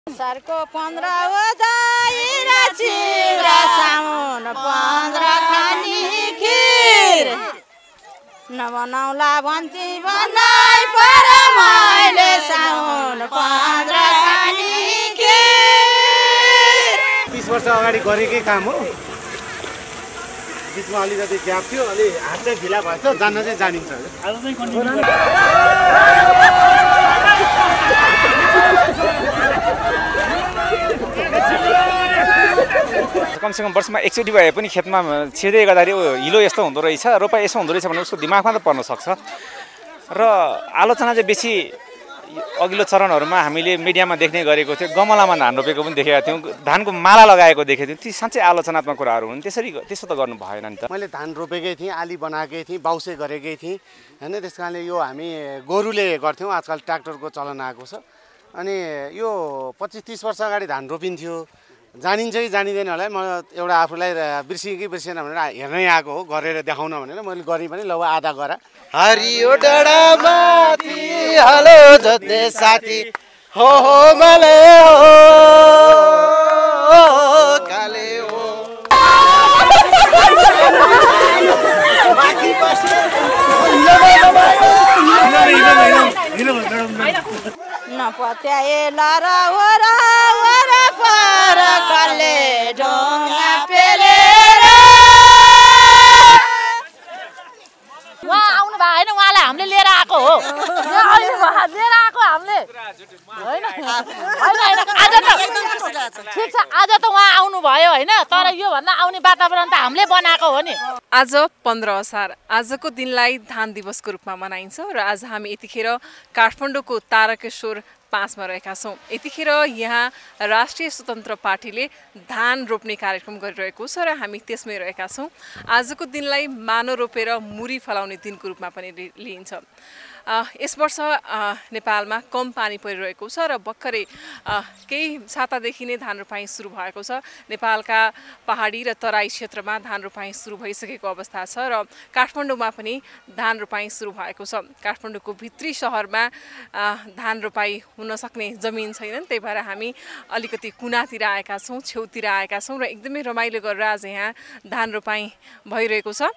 सरको 15 हो जाइरा चिरा साउन 15 खानी खिर नबनाउला भन्छी बनाइ पर मैले साउन 15 खानी खिर 30 वर्ष अगाडि गरेकै काम हो। बिचमा अलिकति ग्याप थियो, अलि हात चाहिँ ढिला भएछ, जान्न चाहिँ जानिन्छ। आज चाहिँ कन्टिन्यू कमसेकम वर्षमा एकचोटि भए पनि खेतमा छिर्दै गर्दाखेरि हिलो यस्तो हुँदो रहेछ, रोपाइ यसो हुँदो रहेछ भने उसको दिमागमा त पर्न सक्छ। र आलोचना चाहिँ बेसी अघिल्लो चरणहरूमा हामीले मिडियामा देख्ने गरेको थियो, गमलामा धान रोपेको पनि देखेका थियौँ, धानको माला लगाएको देखेको थियौँ। ती साँच्चै आलोचनात्मक कुराहरू हुन्। त्यसो त गर्नु भएन नि त। मैले धान रोपेकै थिएँ, आली बनाएकै थिएँ, बाउसे गरेकै थिएँ हैन। त्यस कारणले यो हामी गोरुले गर्थ्यौँ, आजकल ट्र्याक्टरको चलन आएको छ। अनि यो 25-30 वर्ष अगाडि धान रोपिन्थ्यो, जानिन्छ कि जानिँदैन होला। म एउटा आफूलाई बिर्सिएँ कि बिर्सिएन भनेर हेर्नै आएको हो, गरेर देखाउन भनेर मैले गरेँ पनि। ल आधा गरा हरियो डाँडा माथि हलो जोत्ने साथी हो मले हो काले हो नपत्याए लरा वरा वरा पर कले ढोंगा पेलेर वहाँ आउनु भयो हैन, उहाँलाई हामीले लिएर आएको हो। लिएर आएको हामीले हैन आज त ठिक छ, आज त उहाँ आउनु भयो हैन, तर यो भन्दा आउने वातावरण त हामीले बनाएको हो नि। आज 15 असार आजको दिनलाई धान दिवसको रूपमा मनाइन्छ र आज हामी यतिखेर काठमाडौँको तारकेश्वर 5 मा रहेका छौँ। यतिखेर यहाँ राष्ट्रिय स्वतन्त्र पार्टीले धान रोप्ने कार्यक्रम गरिरहेको छ र हामी त्यसमै रहेका छौँ। आजको दिनलाई मानो रोपेर मुरी फलाउने दिनको रूपमा पनि लिइन्छ। यस वर्ष नेपालमा कम पानी परिरहेको छ र भर्खरै केही सातादेखि नै धान रोपाइँ सुरु भएको छ। नेपालका पहाडी र तराई क्षेत्रमा धान रोपाइँ सुरु भइसकेको अवस्था छ र काठमाडौँमा पनि धान रोपाइँ सुरु भएको छ। काठमाडौँको भित्री सहरमा धान रोपाइँ हुन सक्ने जमिन छैनन्, त्यही भएर हामी अलिकति कुनातिर आएका छौँ, छेउतिर आएका छौँ र एकदमै रमाइलो गरेर आज यहाँ धान रोपाइँ भइरहेको छ।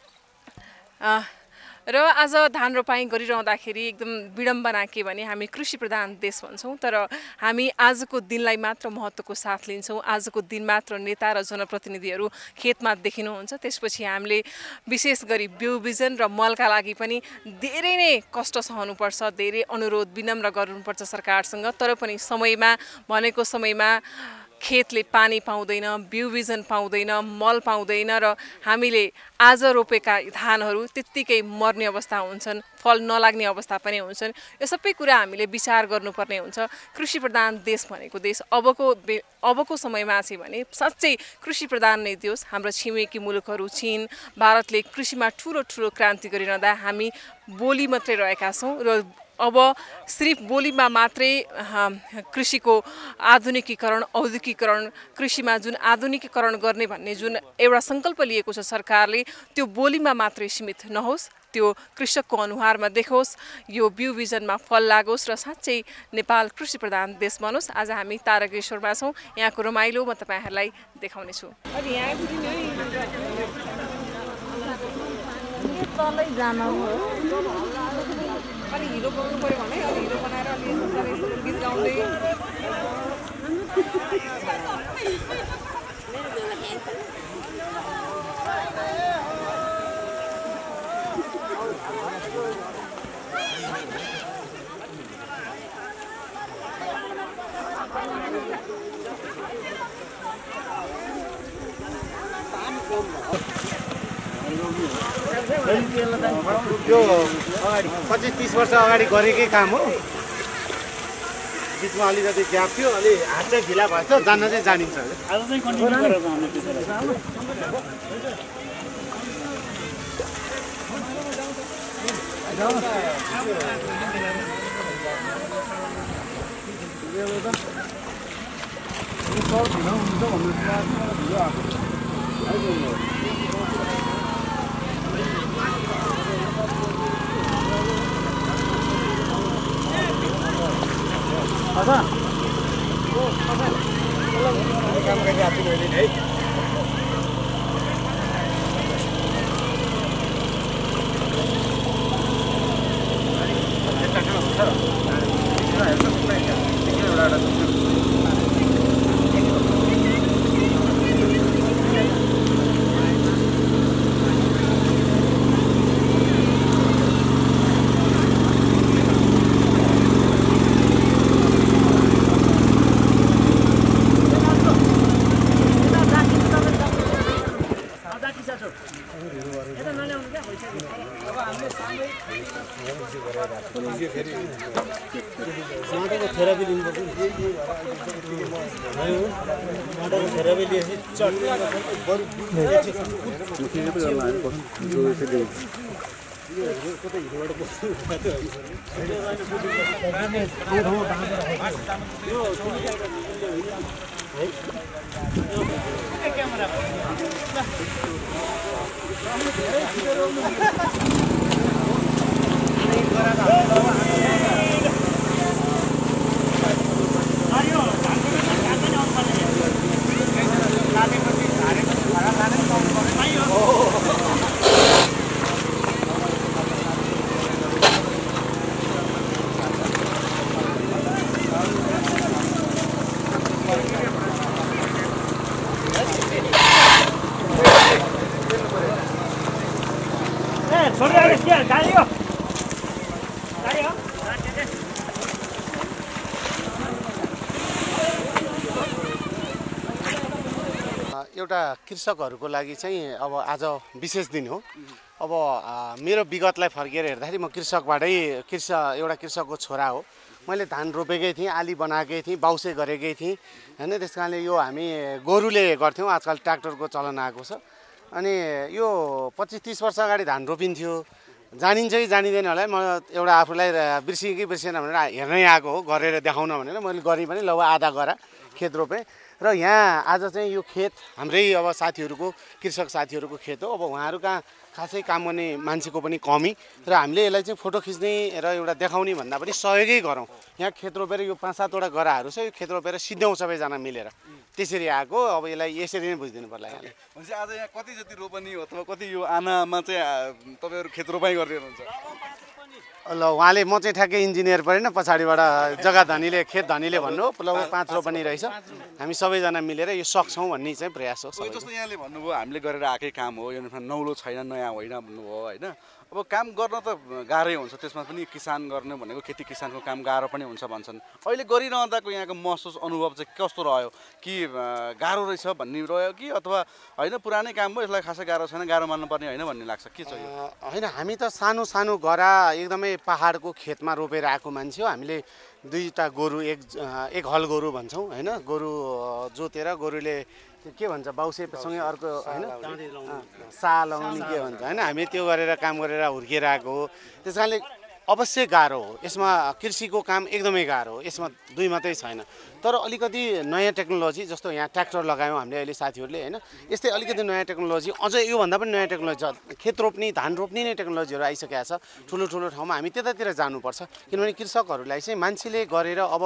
र आज धान रोपाइँ गरिरहँदाखेरि एकदम विडम्बना के भने हामी कृषि प्रधान देश भन्छौँ, तर हामी आजको दिनलाई मात्र महत्त्वको साथ लिन्छौँ। आजको दिन मात्र नेता र जनप्रतिनिधिहरू खेतमा देखिनुहुन्छ। त्यसपछि हामीले विशेष गरी बिउ बिजन र मलका लागि पनि धेरै नै कष्ट सहनुपर्छ, धेरै अनुरोध विनम्र गर्नुपर्छ सरकारसँग। तर पनि समयमा भनेको समयमा खेतले पानी पाउँदैन, बिउ बिजन पाउँदैन, मल पाउँदैन र हामीले आज रोपेका धानहरू त्यत्तिकै मर्ने अवस्था हुन्छन्, फल नलाग्ने अवस्था पनि हुन्छन्। यो सबै कुरा हामीले विचार गर्नुपर्ने हुन्छ। कृषि प्रधान देश भनेको देश अबको समयमा चाहिँ भने साँच्चै कृषि प्रधान नै देश। हाम्रो छिमेकी मुलुकहरू चीन, भारतले कृषिमा ठुलो ठुलो क्रान्ति गरिरहँदा हामी बोली मात्रै रहेका छौँ र अब सिर्फ बोलीमा मात्रै कृषिको आधुनिकीकरण, औद्योगिकीकरण, कृषिमा जुन आधुनिकीकरण गर्ने भन्ने जुन एउटा सङ्कल्प लिएको छ सरकारले, त्यो बोलीमा मात्रै सीमित नहोस्, त्यो कृषकको अनुहारमा देखोस्, यो बिउ बिजनमा फल लागोस् र साँच्चै नेपाल कृषि प्रधान देश बनोस्। आज हामी तारकेश्वरमा छौँ, यहाँको रमाइलो म तपाईँहरूलाई देखाउने छु। अलि हिलो बनाउनु पर्यो भने अलि हिलो बनाएर अलि गीत गाउँदै यो 25-30 वर्ष अगाडि गरेकै काम हो। बिचमा अलिकति ग्याप थियो, अलि हात चाहिँ ढिला भएछ, जान्न चाहिँ जानिन्छ। आज चाहिँ कन्टिन्यू गरेर जानु एउटा कृषकहरूको लागि चाहिँ अब आज विशेष दिन हो। अब मेरो विगतलाई फर्केर हेर्दाखेरि म एउटा कृषकको छोरा हो। मैले धान रोपेकै थिएँ, आली बनाएकै थिएँ, बाउसे गरेकै थिएँ हैन। त्यस कारणले यो हामी गोरुले गर्थ्यौँ, आजकल ट्र्याक्टरको चलन आएको छ। अनि यो 25-30 वर्ष अगाडि धान रोपिन्थ्यो, जानिन्छ कि जानिँदैन होला। म एउटा आफूलाई बिर्सिएँ कि बिर्सिएन भनेर हेर्नै आएको हो, गरेर देखाउन भनेर मैले गरेँ पनि। ल आधा गरा खेत रोपेँ र यहाँ आज चाहिँ यो खेत हाम्रै अब साथीहरूको कृषक साथीहरूको खेत हो। अब उहाँहरू कहाँ खासै काम गर्ने मान्छेको पनि कमी र हामीले यसलाई चाहिँ फोटो खिच्ने र एउटा देखाउने भन्दा पनि सहयोगै गरौँ। यहाँ खेत रोपेर यो 5-7 वटा गराहरू छ, यो खेत रोपेर सिध्याउँ सबैजना मिलेर, त्यसरी आएको। अब यसलाई यसरी नै बुझिदिनु पर्ला यहाँले। भनेपछि आज यहाँ कति जति रोपनी अथवा कति यो आनामा चाहिँ तपाईँहरू खेत रोपाइ गरिरहनुहुन्छ? ल उहाँले म चाहिँ ठ्याक्कै इन्जिनियर परेन, पछाडिबाट जग्गा धनीले खेत धनीले भन्नु हो। लगभग 5 रोपनी रहेछ। हामी सबैजना मिलेर यो सक्छौँ भन्ने चाहिँ प्रयास हो। जस्तो यहाँले भन्नुभयो हामीले गरेर आएकै काम हो, यो नौलो छैन, नयाँ होइन भन्नुभयो होइन। अब काम गर्न त गाह्रै हुन्छ, त्यसमा पनि किसान गर्ने भनेको खेती किसानको काम गाह्रो पनि हुन्छ भन्छन्। अहिले गरिरहँदाको यहाँको महसुस अनुभव चाहिँ कस्तो रह्यो? कि गाह्रो रहेछ भन्ने रह्यो कि अथवा होइन पुरानै काम हो, यसलाई खासै गाह्रो छैन, गाह्रो मान्नुपर्ने होइन भन्ने लाग्छ? के छ यो? होइन, हामी त सानो सानो गरा एकदमै पहाडको खेतमा रोपेर आएको मान्छे हो। हामीले 2टा गोरु, एक हल गोरु भन्छौँ होइन। गोरु जोतेर गोरुले के भन्छ बाउसेसँगै अर्को होइन सा लाउने के भन्छ होइन। हामी त्यो गरेर काम गरेर हुर्किएर आएको हो। त्यस कारणले अवश्य गाह्रो हो, यसमा कृषिको काम एकदमै गाह्रो हो। यसमा दुई मात्रै छैन, तर अलिकति नयाँ टेक्नोलोजी जस्तो यहाँ ट्र्याक्टर लगायौँ हामीले अहिले साथीहरूले होइन। यस्तै अलिकति नयाँ टेक्नोलोजी, अझ योभन्दा पनि नयाँ टेक्नोलोजी छ। खेत रोप्ने धान रोप्ने नै टेक्नोलोजीहरू आइसकेको छ ठुलो ठुलो ठाउँमा। हामी त्यतातिर जानुपर्छ, किनभने कृषकहरूलाई चाहिँ मान्छेले गरेर अब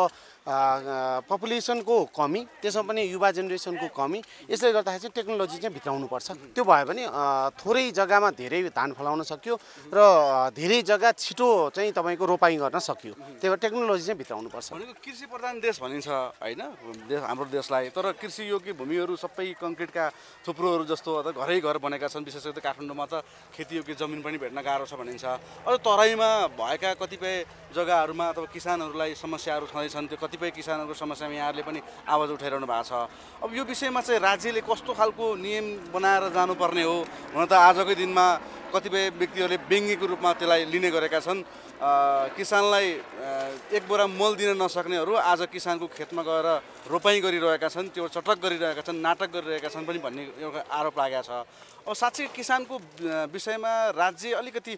पपुलेसनको कमी, त्यसमा पनि युवा जेनेरेसनको कमी, यसले गर्दाखेरि चाहिँ टेक्नोलोजी चाहिँ भित्राउनुपर्छ। त्यो भयो भने थोरै जग्गामा धेरै धान फलाउन सक्यो र धेरै जग्गा छिटो चाहिँ तपाईँको रोपाइँ गर्न सकियो। त्यही भएर टेक्नोलोजी चाहिँ भित्राउनुपर्छ। भनेको कृषि प्रधान देश भनिन्छ होइन हाम्रो देशलाई, तर कृषि योग्य भूमिहरू सबै कङ्क्रिटका थुप्रोहरू जस्तो अथवा घरै घर बनेका छन्। विशेष गरी काठमाडौँमा त खेतीयोग्य जमिन पनि भेट्न गाह्रो छ भनिन्छ। अझ तराईमा भएका कतिपय जग्गाहरूमा अथवा किसानहरूलाई समस्याहरू छँदैछन्। त्यो कतिपय किसानहरूको समस्यामा यहाँहरूले पनि आवाज उठाइरहनु भएको छ। अब यो विषयमा चाहिँ राज्यले कस्तो खालको नियम बनाएर जानुपर्ने हो? हुन त आजकै दिनमा कतिपय व्यक्तिहरूले व्यङ्ग्यको रूपमा त्यसलाई लिने गरेका छन्। किसानलाई एक बोरा मल दिन नसक्नेहरू आज किसानको खेतमा गएर रोपाइँ गरिरहेका छन्, त्यो चटक गरिरहेका छन्, नाटक गरिरहेका छन् पनि भन्ने एउटा आरोप लागेको छ। अब साँच्चै किसानको विषयमा राज्य अलिकति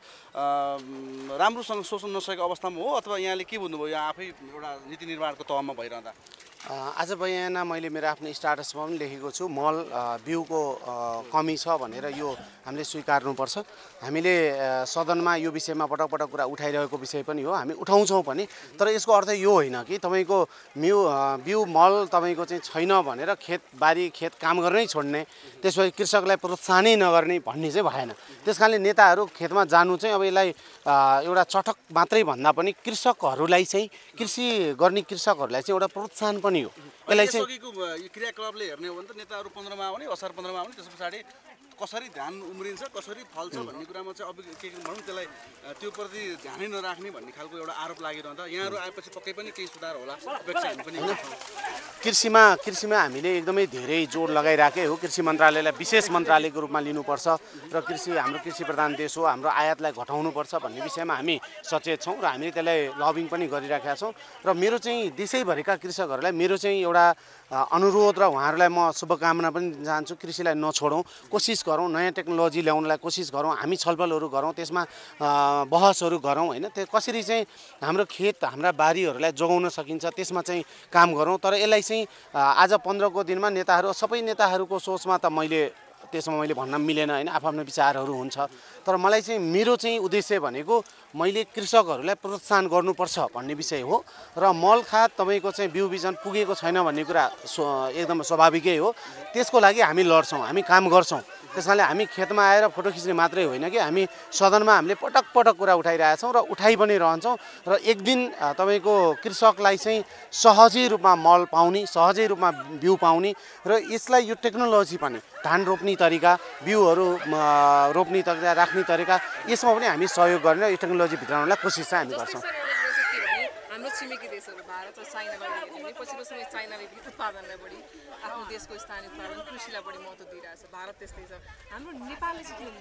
राम्रोसँग सोच्न नसकेको अवस्थामा हो अथवा यहाँले के बुझ्नुभयो? यहाँ आफै एउटा नीति निर्माणको तहमा भइरहँदा आज बिहान मैले मेरो आफ्नो स्टाटसमा पनि लेखेको छु मल बिउको कमी छ भनेर यो हामीले स्वीकार्नुपर्छ। हामीले सदनमा यो विषयमा पटक पटक कुरा उठाइरहेको विषय पनि हो, हामी उठाउँछौँ पनि। तर यसको अर्थ यो होइन कि तपाईँको बिउ मल तपाईँको चाहिँ छैन भनेर खेतबारी खेत काम गर्नै छोड्ने, त्यसपछि कृषकलाई प्रोत्साहनै नगर्ने भन्ने चाहिँ भएन। त्यस कारणले नेताहरू खेतमा जानु चाहिँ अब यसलाई एउटा चटक मात्रै भन्दा पनि कृषकहरूलाई चाहिँ कृषि गर्ने कृषकहरूलाई चाहिँ एउटा प्रोत्साहन पनि हो। यसलाई चाहिँ क्रियाकलापले हेर्ने हो भने त नेताहरू 15 मा आउने, असार 15 मा आउने, त्यस पछाडि कसरी धान उम्रिन्छ कसरी फल्छ भन्ने कुरामा चाहिँ अब के भनौँ त्यसलाई त्यो प्रति ध्यानै नराख्ने भन्ने खालको एउटा आरोप लागिरहँदा यहाँहरू आएपछि पक्कै पनि केही सुधार होला अपेक्षा हामी पनि कृषिमा हामीले एकदमै धेरै जोड लगाइराखेको हो। कृषि मन्त्रालयलाई विशेष मन्त्रालयको रूपमा लिनुपर्छ र हाम्रो कृषि प्रधान देश हो, हाम्रो आयातलाई घटाउनुपर्छ भन्ने विषयमा हामी सचेत छौँ र हामीले त्यसलाई लबिङ पनि गरिराखेका छौँ। र मेरो चाहिँ देशैभरिका कृषकहरूलाई मेरो चाहिँ एउटा अनुरोध र उहाँहरूलाई म शुभकामना पनि चाहन्छु, कृषिलाई नछोडौँ, कोसिस गरौँ, नयाँ टेक्नोलोजी ल्याउनलाई कोसिस गरौँ, हामी छलफलहरू गरौँ, त्यसमा बहसहरू गरौँ होइन। त्यो कसरी चाहिँ हाम्रो खेत हाम्रा बारीहरूलाई जोगाउन सकिन्छ त्यसमा चाहिँ काम गरौँ। तर यसलाई चाहिँ आज 15 को दिनमा नेताहरू सबै नेताहरूको सोचमा त त्यसमा मैले भन्न मिलेन होइन, आफ्नो विचारहरू हुन्छ। तर मलाई चाहिँ मेरो चाहिँ उद्देश्य भनेको मैले कृषकहरूलाई प्रोत्साहन गर्नुपर्छ भन्ने विषय हो र मल खाद तपाईँको चाहिँ बिउ बिजन पुगेको छैन भन्ने कुरा एकदम स्वाभाविकै हो। त्यसको लागि हामी लड्छौँ, हामी काम गर्छौँ। त्यस कारणले हामी खेतमा आएर फोटो खिच्ने मात्रै होइन कि हामी सदनमा हामीले पटक पटक कुरा उठाइरहेका छौँ र उठाइ पनि रहन्छौँ। र एक दिन तपाईँको कृषकलाई चाहिँ सहजै रूपमा मल पाउने, सहजै रूपमा बिउ पाउने र यसलाई यो टेक्नोलोजी पनि धान रोप्ने तरिका, बिउहरू रोप्ने तरिका, राख्ने तरिका, यसमा पनि हामी सहयोग गरेर यो टेक्नोलोजी भित्राउनलाई कोसिस चाहिँ हामी गर्छौँ। हाम्रो छिमेकी देशहरू भारत र चाइनाबाट हेर्ने भने पछिल्लो समय चाइनाले उत्पादनलाई बढी आफ्नो देशको स्थानीय उत्पादन कृषिलाई बढी महत्त्व दिइरहेछ। भारत त्यस्तै छ, हाम्रो नेपालले चाहिँ किन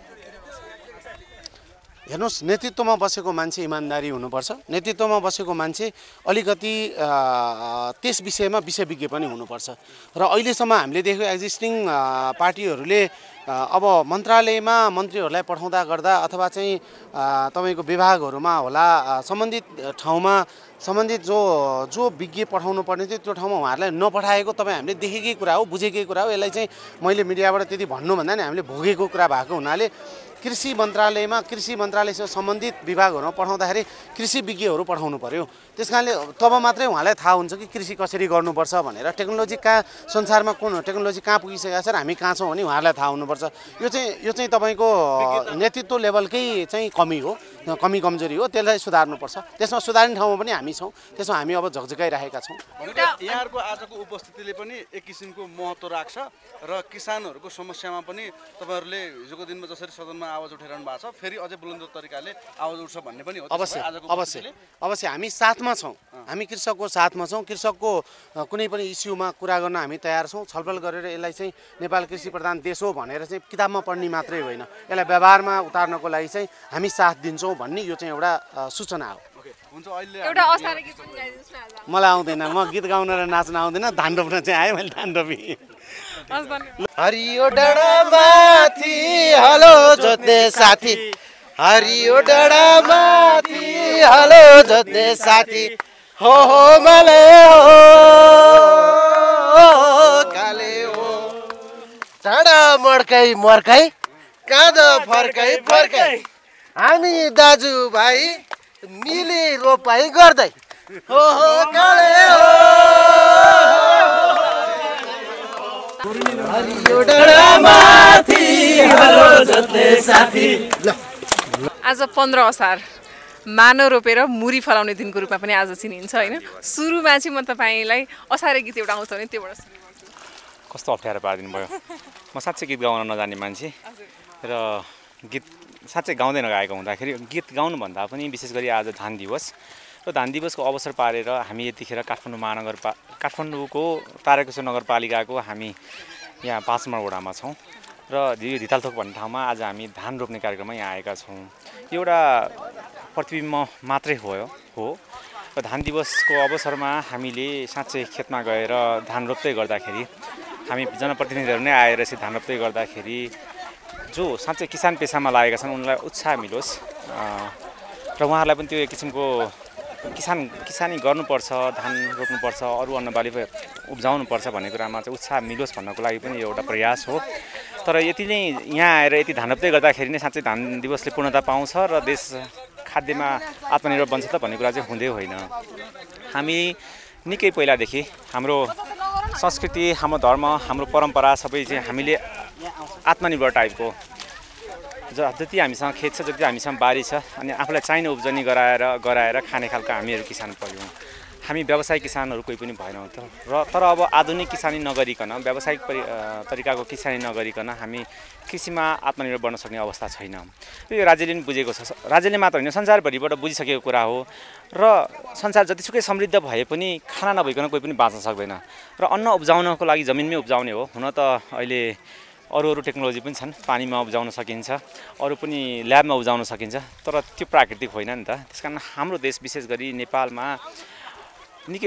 दिइरहेछ? हेर्नुहोस्, नेतृत्वमा बसेको मान्छे इमान्दारी हुनुपर्छ, नेतृत्वमा बसेको मान्छे अलिकति त्यस विषयमा विषयविज्ञ पनि हुनुपर्छ। र अहिलेसम्म हामीले देखेको एक्जिस्टिङ पार्टीहरूले अब मन्त्रालयमा मन्त्रीहरूलाई पठाउँदा गर्दा अथवा चाहिँ तपाईँको विभागहरूमा होला सम्बन्धित ठाउँमा सम्बन्धित जो विज्ञ पठाउनु पर्ने थियो त्यो ठाउँमा उहाँहरूलाई नपठाएको तपाईँ हामीले देखेकै कुरा हो, बुझेकै कुरा हो। यसलाई चाहिँ मैले मिडियाबाट त्यति भन्नुभन्दा नि हामीले भोगेको कुरा भएको हुनाले कृषि मन्त्रालयसँग सम्बन्धित विभागहरूमा पठाउँदाखेरि कृषि विज्ञहरू पठाउनु पर्यो। त्यस कारणले तब मात्रै उहाँलाई थाहा हुन्छ कि कृषि कसरी गर्नुपर्छ भनेर, टेक्नोलोजी कहाँ संसारमा कुन टेक्नोलोजी कहाँ पुगिसकेको छ र हामी कहाँ छौँ भने उहाँहरूलाई थाहा हुनुपर्छ। यो चाहिँ तपाईँको नेतृत्व लेभलकै चाहिँ कमी हो, कमी कमजोरी हो, त्यसलाई सुधार्नुपर्छ। त्यसमा सुधार्ने ठाउँमा पनि हामी छौँ, त्यसमा हामी अब झकझकाइरहेका छौँ। यहाँहरूको आजको उपस्थितिले पनि एक किसिमको महत्त्व राख्छ र किसानहरूको समस्यामा पनि तपाईँहरूले हिजोको दिनमा जसरी सदनमा आवाज उठाइरहनु भएको छ फेरि अझै बुलन्द तरिकाले आवाज उठ्छ भन्ने पनि हो। अवश्य हामी साथमा छौँ, हामी कृषकको साथमा छौँ। कृषकको कुनै पनि इस्युमा कुरा गर्न हामी तयार छौँ। छलफल गरेर यसलाई चाहिँ नेपाल कृषि प्रधान देश हो भनेर चाहिँ किताबमा पढ्ने मात्रै होइन, यसलाई व्यवहारमा उतार्नको लागि चाहिँ हामी साथ दिन्छौँ भन्ने यो चाहिँ एउटा सूचना हो। मलाई आउँदैन, म गीत गाउन र नाच्न आउँदैन, धान रोप्न चाहिँ आएँ मैले, धान रोपी। हरियो डाँडा माथि हलो जोत्ने साथी, हरियो डाँडा माथि हलो जोत्ने साथी, हो मले हो काले हो, डाँडा मर्कै मर्कै काँधो फर्कै फर्कै, हामी दाजुभाइ मिली रोपाई गर्दै, हो काले हो हरियो डाँडा माथि हलो जोत्ने साथी। आज 15 असार मानो रोपेर मुरी फलाउने दिनको रूपमा पनि आज चिनिन्छ होइन। सुरुमा चाहिँ म तपाईँलाई असारे गीत एउटा आउँछ भने त्योबाट सुरु गर्छु। कस्तो अप्ठ्यारो पारिदिनु भयो। म साँच्चै गीत गाउन नजान्ने मान्छे र गीत साँच्चै गाउँदै नगाएको हुँदाखेरि गीत गाउनुभन्दा पनि विशेष गरी आज धान दिवस र धान दिवसको अवसर पारेर हामी यतिखेर काठमाडौँको तारकेश्वर नगरपालिकाको हामी यहाँ 5 नम्बर वडामा छौँ र यो धितालथोक भन्ने ठाउँमा आज हामी धान रोप्ने कार्यक्रममा यहाँ आएका छौँ। यो एउटा प्रतिबिम्ब मात्रै हो र धान दिवसको अवसरमा हामीले साँच्चै खेतमा गएर धान रोप्दै गर्दाखेरि हामी जनप्रतिनिधिहरू नै आएर यसरी धान रोप्दै गर्दाखेरि जो साँच्चै किसान पेसामा लागेका छन् उनलाई उत्साह मिलोस् र उहाँहरूलाई पनि त्यो एक किसिमको किसानी गर्नुपर्छ, धान रोप्नुपर्छ, अरू अन्नबाली उब्जाउनुपर्छ भन्ने कुरामा चाहिँ उत्साह मिलोस् भन्नको लागि पनि यो एउटा प्रयास हो। तर यति नै यहाँ आएर यति धान रोप्दै गर्दाखेरि नै साँच्चै धान दिवसले पूर्णता पाउँछ र देश खाद्यमा आत्मनिर्भर बन्छ त भन्ने कुरा चाहिँ हुँदै होइन। हामी निकै पहिलादेखि हाम्रो संस्कृति, हाम्रो धर्म, हाम्रो परम्परा सबै चाहिँ हामीले आत्मनिर्भर टाइपको जति हामीसँग खेत छ, जति हामीसँग बारी छ, अनि आफूलाई चाहिने उब्जनी गराएर खाने खालको हामीहरू किसान पर्यौँ। हामी व्यावसायिक किसानहरू कोही पनि भएनौँ तर अब आधुनिक किसानी नगरिकन, व्यावसायिक तरिकाको किसानी नगरिकन हामी कृषिमा आत्मनिर्भर बन्न सक्ने अवस्था छैन। यो राज्यले पनि बुझेको छ, राज्यले मात्र होइन संसारभरिबाट बुझिसकेको कुरा हो। र संसार जतिसुकै समृद्ध भए पनि खाना नभइकन कोही पनि बाँच्न सक्दैन र अन्न उब्जाउनको लागि जमिनमै उब्जाउने हो। हुन त अहिले अरू टेक्नोलोजी पनि छन्, पानीमा उब्जाउन सकिन्छ, अरू पनि ल्याबमा उब्जाउन सकिन्छ, तर त्यो प्राकृतिक होइन नि त। त्यसकारण हाम्रो देश विशेष गरी नेपालमा निकै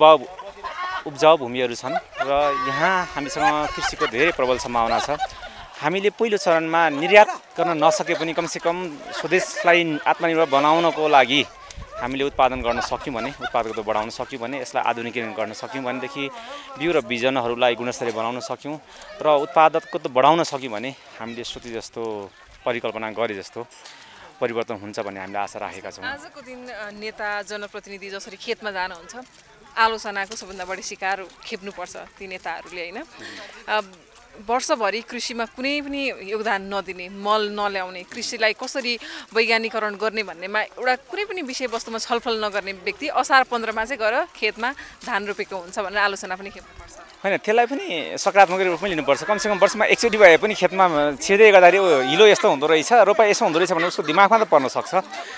उब्जाउ भूमिहरू छन् र यहाँ हामीसँग कृषिको धेरै प्रबल सम्भावना छ। हामीले पहिलो चरणमा निर्यात गर्न नसके पनि कमसेकम स्वदेशलाई आत्मनिर्भर बनाउनको लागि हामीले उत्पादन गर्न सक्यौँ भने, उत्पादकता बढाउन सक्यौँ भने, यसलाई आधुनिकीकरण गर्न सक्यौँ भनेदेखि बिउ र बिजनहरूलाई गुणस्तरीय बनाउन सक्यौँ र उत्पादकता बढाउन सक्यौँ भने हामीले सोचे जस्तो परिकल्पना गरे जस्तो परिवर्तन हुन्छ भन्ने हामीले आशा राखेका छौँ। आजको दिन नेता जनप्रतिनिधि जसरी खेतमा जानुहुन्छ, आलोचनाको सबभन्दा बढी शिकार खेप्नुपर्छ ती नेताहरूले होइन। वर्षभरि कृषिमा कुनै पनि योगदान नदिने, मल नल्याउने, कृषिलाई कसरी वैज्ञानिकरण गर्ने भन्नेमा एउटा कुनै पनि विषयवस्तुमा छलफल नगर्ने व्यक्ति असार 15मा चाहिँ गएर खेतमा धान रोपेको हुन्छ भनेर आलोचना पनि खेप्नुपर्छ। होइन, त्यसलाई पनि सकारात्मक रूपमा लिनुपर्छ। कमसेकम वर्षमा एकचोटि भए पनि खेतमा छिर्दै गर्दाखेरि हिलो यस्तो हुँदो रहेछ, रोपाइ यसो हुँदो रहेछ भने उसको दिमागमा त पर्न सक्छ।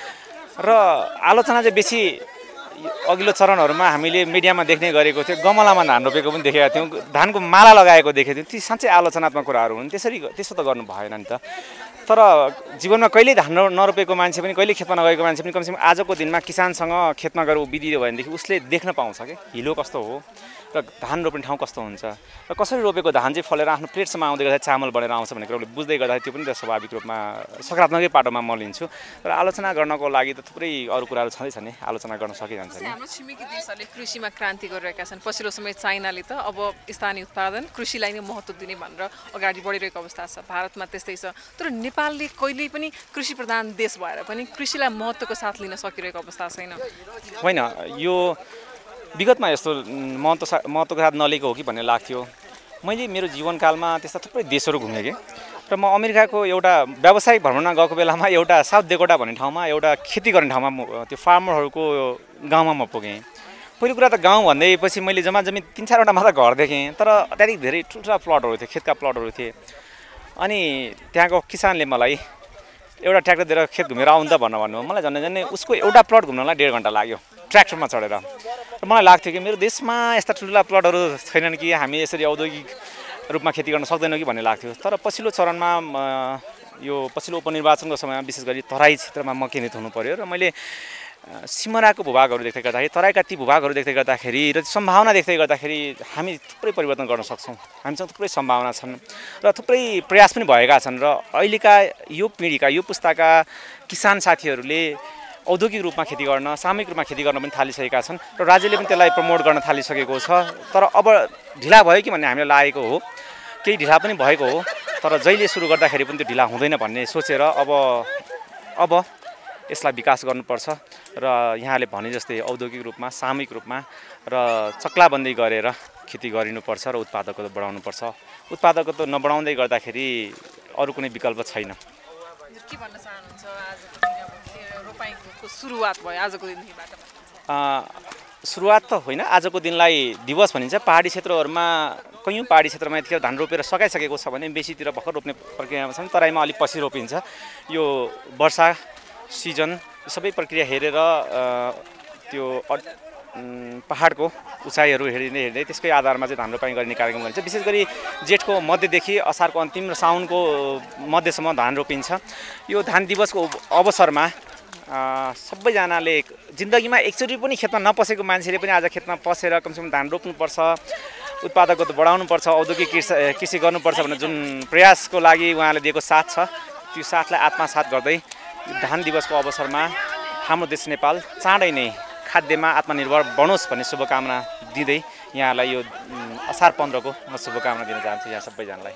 र आलोचना चाहिँ बेसी अघिल्लो चरणहरूमा हामीले मिडियामा देख्ने गरेको थियो, गमलामा धान रोपेको पनि देखेका थियौँ, धानको माला लगाएको देखेको थियौँ। ती साँच्चै आलोचनात्मक कुराहरू हुन्। त्यसो त गर्नु भएन नि त। तर जीवनमा कहिल्यै धान नरोपेको मान्छे पनि, कहिले खेतमा नगएको मान्छे पनि कमसेकम आजको दिनमा किसानसँग खेतमा गएर उभिदियो भनेदेखि उसले देख्न पाउँछ कि हिलो कस्तो हो र धान रोप्ने ठाउँ कस्तो हुन्छ र कसरी रोपेको धान चाहिँ फलेर आफ्नो प्लेटसम्म आउँदै गर्दा चामल बनेर आउँछ भन्ने कुराले बुझ्दै गर्दाखेरि त्यो पनि त स्वाभाविक रूपमा सकारात्मकै पाटोमा म लिन्छु। र आलोचना गर्नको लागि त थुप्रै अरू कुराहरू छँदैछ नि, आलोचना गर्न सकिरहन्छ नि। हाम्रो छिमेकी देशहरूले कृषिमा क्रान्ति गरिरहेका छन्। पछिल्लो समय चाइनाले त अब स्थानीय उत्पादन, कृषिलाई नै महत्त्व दिने भनेर अगाडि बढिरहेको अवस्था छ। भारतमा त्यस्तै छ। तर नेपालले कहिल्यै पनि कृषि प्रधान देश भएर पनि कृषिलाई महत्त्वको साथ लिन सकिरहेको अवस्था छैन। होइन, यो विगतमा यस्तो महत्त्वको साथ नलिएको हो कि भन्ने लाग्थ्यो। मैले मेरो जीवनकालमा त्यस्ता थुप्रै देशहरू घुमेँ कि, र म अमेरिकाको एउटा व्यावसायिक भ्रमणमा गएको बेलामा एउटा साउथ डेकोटा भन्ने ठाउँमा एउटा खेती गर्ने ठाउँमा त्यो फार्मरहरूको गाउँमा म पुगेँ। पहिलो कुरा त गाउँ भन्दैपछि मैले जम्मी 3-4वटा मात्र घर देखेँ, तर अत्याधिक धेरै ठुल्ठुला प्लटहरू थिए, खेतका प्लटहरू थिए। अनि त्यहाँको किसानले मलाई एउटा ट्र्याक्टर दिएर खेत घुमेर आउनु त भन्नुभयो। मलाई झन्डै उसको एउटा प्लट घुम्नलाई 1.5 घन्टा लाग्यो ट्र्याक्टरमा चढेर। र मलाई लाग्थ्यो कि मेरो देशमा यस्ता ठुल्ठुला प्लटहरू छैनन् कि हामी यसरी औद्योगिक रूपमा खेती गर्न सक्दैनौँ कि भन्ने लाग्थ्यो। तर पछिल्लो चरणमा यो पछिल्लो उपनिर्वाचनको समयमा विशेष गरी तराई क्षेत्रमा म केन्द्रित हुनु पर्यो र मैले सिमराको भूभागहरू देख्दै गर्दाखेरि, तराईका ती भूभागहरू देख्दै गर्दाखेरि र सम्भावना देख्दै गर्दाखेरि हामी थुप्रै परिवर्तन गर्न सक्छौँ। हामीसँग थुप्रै सम्भावना छन् र थुप्रै प्रयास पनि भएका छन्। र अहिलेका यो पिँढीका, यो पुस्ताका किसान साथीहरूले औद्योगिक रूपमा खेती गर्न, सामूहिक रूपमा खेती गर्न पनि थालिसकेका छन् र राज्यले पनि त्यसलाई प्रमोट गर्न थालिसकेको छ। तर अब ढिला भयो कि भन्ने हामीलाई लागेको हो, केही ढिला पनि भएको हो। तर जहिले सुरु गर्दाखेरि पनि त्यो ढिला हुँदैन भन्ने सोचेर अब यसलाई विकास गर्नुपर्छ र यहाँले भने जस्तै औद्योगिक रूपमा, सामूहिक रूपमा र चक्लाबन्दी गरेर खेती गरिनुपर्छ र उत्पादकता बढाउनुपर्छ। उत्पादकता नबढाउँदै गर्दाखेरि अरू कुनै विकल्प छैन। के भन्न चाहनुहुन्छ? आजको दिन रोपाइको सुरुवात भयो आजको दिनबाट? सुरुवात त होइन, आजको दिनलाई दिवस भनिन्छ। पहाडी क्षेत्रहरूमा कयौँ पहाडी क्षेत्रमा यतिखेर धान रोपेर सकाइसकेको छ भने बेसीतिर भर्खर रोप्ने प्रक्रियामा छन्। तराईमा अलिक पछि रोपिन्छ। यो वर्षा सिजन सबै प्रक्रिया हेरेर त्यो पहाडको उचाइहरू हेर्दै त्यसकै आधारमा चाहिँ धान रोपाइ गर्ने कार्यक्रम गरिन्छ। विशेष गरी जेठको मध्यदेखि असारको अन्तिम र साउनको मध्यसम्म धान रोपिन्छ। यो धान दिवसको अवसरमा सबैजनाले जिन्दगीमा एकचोटि पनि खेतमा नपसेको मान्छेले पनि आज खेतमा पसेर कमसेकम धान रोप्नुपर्छ, उत्पादकता बढाउनुपर्छ, औद्योगिक कृषि गर्नुपर्छ भन्ने जुन प्रयासको लागि उहाँले दिएको साथ छ, त्यो साथलाई आत्मसात गर्दै धान दिवसको अवसरमा हाम्रो देश नेपाल चाँडै नै खाद्यमा आत्मनिर्भर बनोस् भन्ने शुभकामना दिँदै यहाँलाई यो असार 15 को म शुभकामना दिन चाहन्छु यहाँ सबैजनालाई।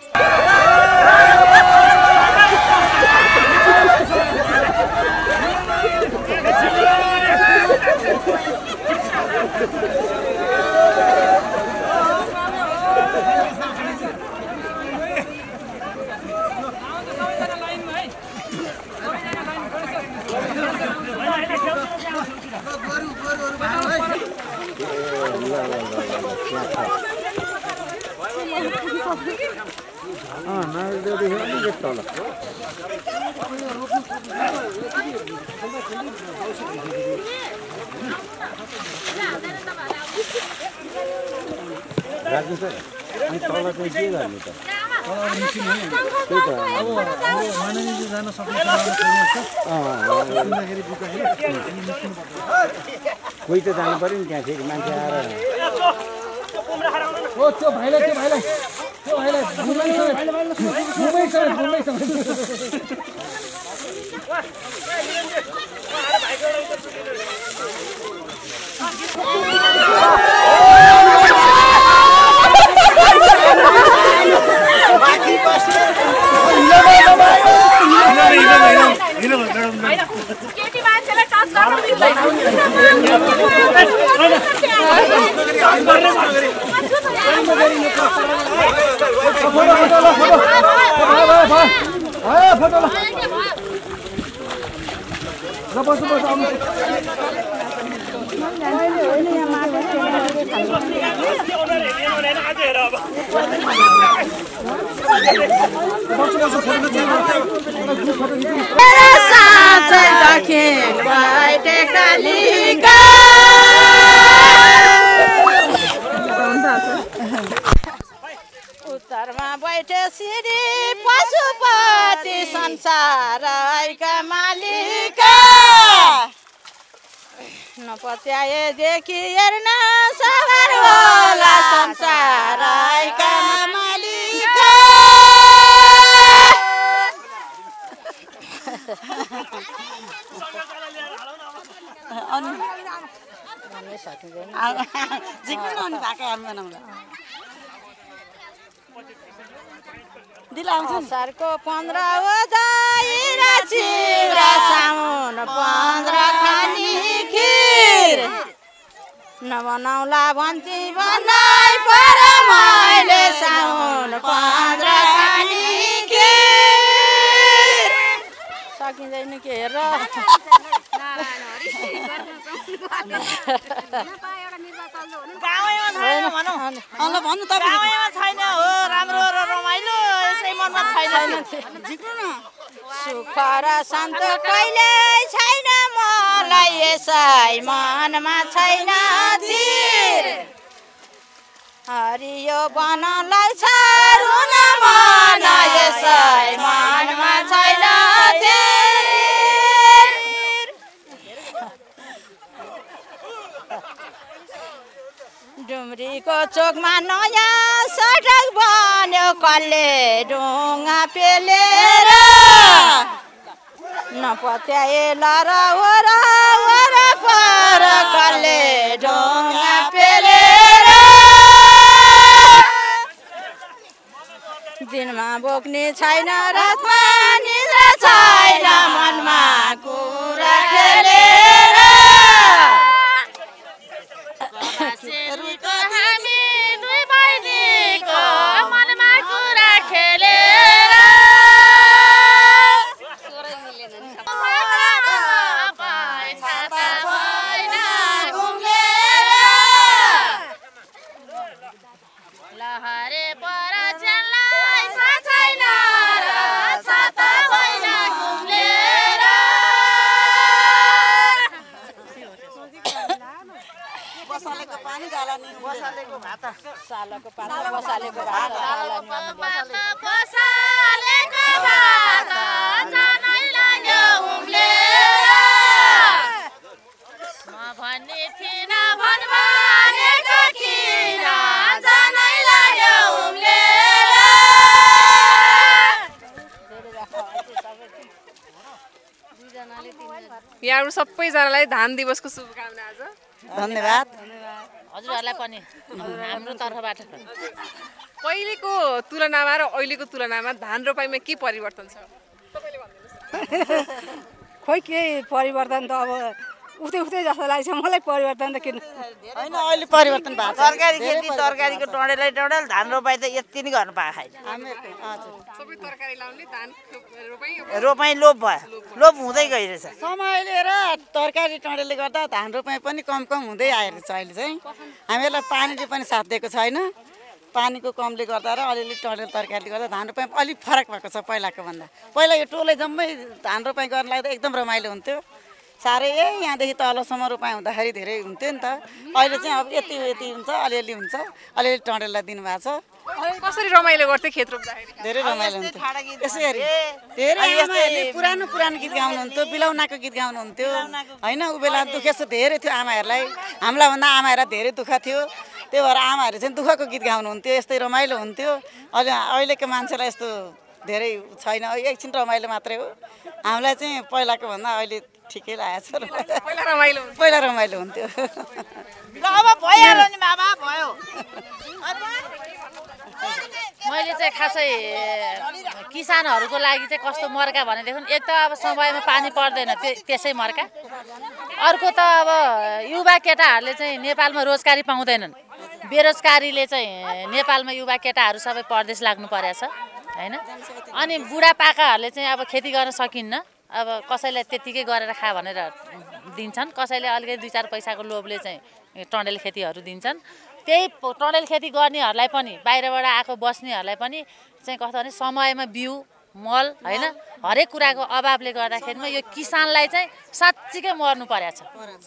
कोही त जानु पर्यो नि त्यहाँ फेरि मान्छे आएर केटी मान्छेलाई टच गर्न मिल्दैन। उत्तरमा बैठे श्री पशुपति संसारका मालिक नपत्याएदेखि हेर्न सवार होला संसारका मालिक। असारको 15 हो दाइरा चिउरा साउन 15 खानी खिर नबनाउला भन्ती बनाइ पर मैले साउन 15 खानी खिर सकिँदैन के हेर छैन हो राम्रो र रमाइलो यसै मनमा छैन सुख र शान्त कहिले छैन मलाई यसै मनमा छैन धीर हरियो बनलाई छ रुन मन यसै मनमा छैन धीर डुम्रीको चोकमा नयाँ सडक बन्यो कसले ढुङ्गा पेलेर नपत्याए लर वरपर कसले ढुङ्गा पेलेर दिनमा बोक्ने छैन रातमा निद्रा छैन मनमा कुरा खेलेर हामी दुई बहिनीको मनमा कुरा खेलेर लहरे पर चल्लाई छैन र छाता होइन घुम्लेर बसालेको पानी गाला नि बसालेको भात सालको पानी बसालेको भात बसालेको भात जानै लाग्यो उम्लेर म भन्ने थिइन भन्मानेको किन जानै लाग्यो उम्लेर यहाँहरु सबैजनालाई धान दिवसको शुभकामना आज। धन्यवाद हजुरहरूलाई पनि हाम्रो तर्फबाट। पहिलेको तुलनामा र अहिलेको तुलनामा धान रोपाइमा के परिवर्तन छ तपाईले भन्दिनुस्? खोइ के परिवर्तन त अब उठ्दै जस्तो लाग्छ मलाई। परिवर्तन त किन होइन, अहिले परिवर्तन भएको छ। तरकारी खेती, तरकारीको डडेलै डडेल, धान रोपाइ त यति नै गर्नु पाएको छैन। सबै तरकारी लाउने धान रोपाइ लोप भयो, लोप हुँदै गइरहेछ। समयले र तरकारी टडेलले गर्दा धान रोपाइ पनि कम हुँदै आएको छ। अहिले चाहिँ हामीहरूलाई पानीले पनि साथ दिएको छैन। पानीको कमले गर्दा र अलिअलि टडेल तरकारीले गर्दा धान रोपाइ अलिक फरक भएको छ पहिलाको भन्दा। पहिला यो टोलै जम्मै धान रोपाइ गर्न लाग्दा एकदम रमाइलो हुन्थ्यो। साह्रै यहाँदेखि तलसम्म रोपाइ हुँदाखेरि धेरै हुन्थ्यो नि त। अहिले चाहिँ अब यति हुन्छ, अलिअलि हुन्छ, अलिअलि टडेललाई दिनुभएको छ। कसरी रमाइलो गर्थ्यो खेत रोप्दाखेरि? धेरै रमाइलो हुन्थ्यो यसरी। धेरै आमाहरूले पुरानो गीत गाउनुहुन्थ्यो, बिलौनाको गीत गाउनुहुन्थ्यो होइन। ऊ बेला दुःख चाहिँ धेरै थियो आमाहरूलाई, हामीलाई भन्दा आमाहरूलाई धेरै दुःख थियो। त्यही भएर आमाहरू चाहिँ दुःखको गीत गाउनुहुन्थ्यो, यस्तै रमाइलो हुन्थ्यो। अहिलेको मान्छेलाई यस्तो धेरै छैन, एकछिन रमाइलो मात्रै हो। हामीलाई चाहिँ पहिलाको भन्दा अहिले ठिकै लागेको छ। पहिला रमाइलो हुन्थ्यो। अब भइहाल्यो नि बाबा, भयो। मैले चाहिँ खासै किसानहरूको लागि चाहिँ कस्तो मर्का भनेदेखि एक त अब समयमा पानी पर्दैन त्यसै मर्का। अर्को त अब युवा केटाहरूले चाहिँ नेपालमा रोजगारी पाउँदैनन्। बेरोजगारीले चाहिँ नेपालमा युवा केटाहरू सबै परदेश लाग्नु परेछ होइन। अनि बुढापाकाहरूले चाहिँ अब खेती गर्न सकिन्न। अब कसैलाई त्यतिकै गरेर खा भनेर दिन्छन्, कसैले अलिकति 2-4 पैसाको लोभले चाहिँ टन्डेल खेतीहरू दिन्छन्। त्यही टन्डेल खेती गर्नेहरूलाई पनि, बाहिरबाट आएको बस्नेहरूलाई पनि चाहिँ कस्तो भने समयमा बिउ मल होइन हरेक कुराको अभावले गर्दाखेरिमा यो किसानलाई चाहिँ साँच्चीकै मर्नु परेछ।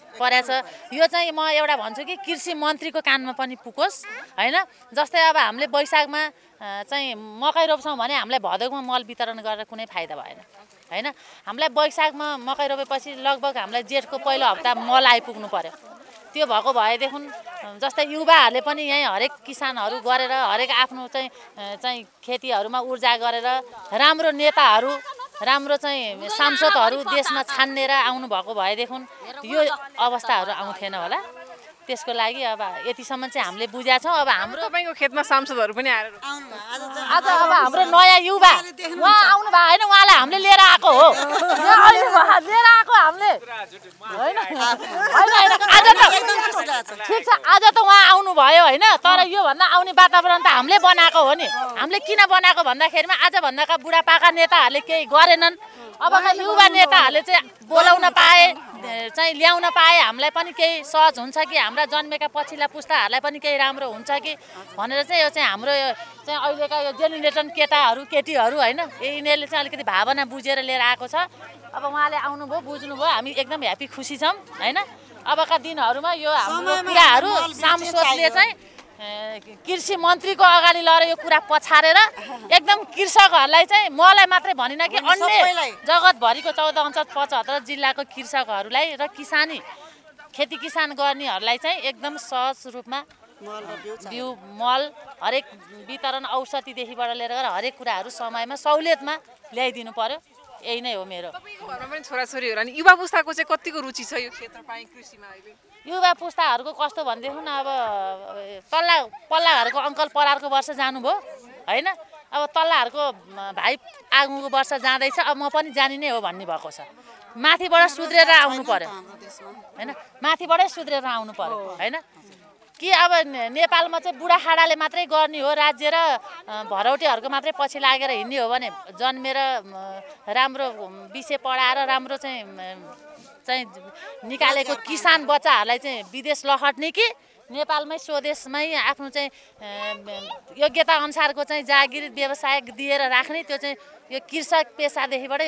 यो चाहिँ म एउटा भन्छु कि कृषि मन्त्रीको कानमा पनि पुगोस् होइन। जस्तै अब हामीले वैशाखमा चाहिँ मकै रोप्छौँ भने हामीलाई भदौमा मल वितरण गरेर कुनै फाइदा भएन होइन। हामीलाई वैशाखमा मकै रोपेपछि लगभग हामीलाई जेठको पहिलो हप्ता मल आइपुग्नु पर्यो। त्यो भएको भएदेखि जस्तै युवाहरूले पनि यहीँ हरेक किसानहरू गरेर हरेक आफ्नो चाहिँ खेतीहरूमा ऊर्जा गरेर राम्रो नेताहरू, राम्रो चाहिँ सांसदहरू देशमा छान्ने र आउनुभएको भएदेखि यो अवस्थाहरू आउँथेन होला। त्यसको लागि अब यतिसम्म चाहिँ हामीले बुझेका छौँ। अब हाम्रो तपाईँको खेतमा सांसदहरू पनि आएर आज अब हाम्रो नयाँ युवा उहाँ आउनु भएको होइन, उहाँलाई हामीले लिएर आएको हो। लिएर आएको हामीले होइन। आज त ठिक छ, आज त उहाँ आउनुभयो होइन। तर योभन्दा आउने वातावरण त हामीले बनाएको हो नि। हामीले किन बनाएको भन्दाखेरिमा आजभन्दाका बुढापाका नेताहरूले केही गरेनन्। अबका युवा नेताहरूले चाहिँ बोलाउन पाए, चाहिँ ल्याउन पाए हामीलाई पनि केही सहज हुन्छ कि हाम्रा जन्मेका पछिल्ला पुस्ताहरूलाई पनि केही राम्रो हुन्छ कि भनेर चाहिँ यो चाहिँ हाम्रो चाहिँ अहिलेका यो जेनेरेसन केटीहरू होइन, यिनीहरूले चाहिँ अलिकति भावना बुझेर लिएर आएको छ। अब उहाँले आउनुभयो, बुझ्नुभयो, हामी एकदम ह्याप्पी खुसी छौँ होइन। अबका दिनहरूमा यो हाम्रो कुराहरू सांसदले चाहिँ कृषि मन्त्रीको अगाडि लगेर यो कुरा पछारेर एकदम कृषकहरूलाई चाहिँ मलाई मात्रै भनिन कि अन्य जगतभरिको 14 अञ्चल 75 जिल्लाको कृषकहरूलाई र खेती किसान गर्नेहरूलाई चाहिँ एकदम सहज रूपमा बिउ मल हरेक वितरण औषधिदेखिबाट लिएर हरेक कुराहरू समयमा सहुलियतमा ल्याइदिनु पर्यो। यही नै हो मेरो। घरमा पनि छोराछोरीहरू अनि युवा पुस्ताको चाहिँ कतिको रुचि छ यो क्षेत्रपाई कृषिमा अहिले? युवा पुस्ताहरूको कस्तो भनेदेखि अब पल्लाहरूको अङ्कल परारको वर्ष जानुभयो होइन। अब तल्लाहरूको भाइ आगुको वर्ष जाँदैछ, अब म पनि जाने नै हो भन्ने भएको छ। माथिबाट सुध्रेर आउनु पर्यो होइन, माथिबाटै सुध्रेर आउनु पर्यो होइन। कि अब नेपालमा चाहिँ बुढाखाडाले मात्रै गर्ने हो, राज्य र भरौटेहरूको मात्रै पछि लागेर हिँड्ने हो भने जन्मेर राम्रो विषय पढाएर राम्रो चाहिँ निकालेको किसान बच्चाहरूलाई चाहिँ विदेश लखट्ने कि नेपालमै स्वदेशमै आफ्नो चाहिँ योग्यता अनुसारको चाहिँ जागिर व्यवसाय दिएर राख्ने, त्यो चाहिँ यो कृषक पेसादेखिबाटै